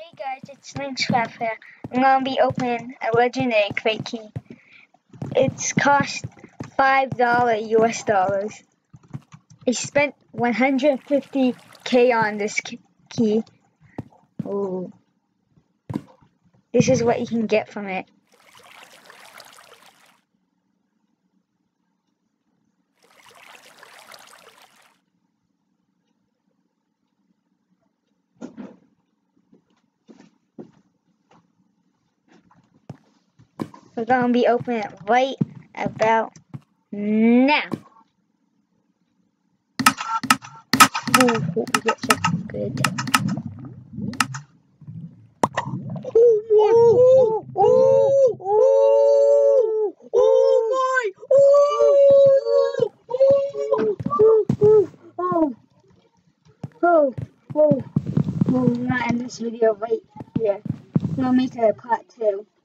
Hey guys, it's Minecraft here. I'm gonna be opening a legendary crate key. It's cost $5 US dollars. I spent 150K on this key. Ooh. This is what you can get from it. We're gonna be opening it right about now. Ooh, hope we get something good. Oh my! I'm gonna end this video right here. We'll make it a part 2.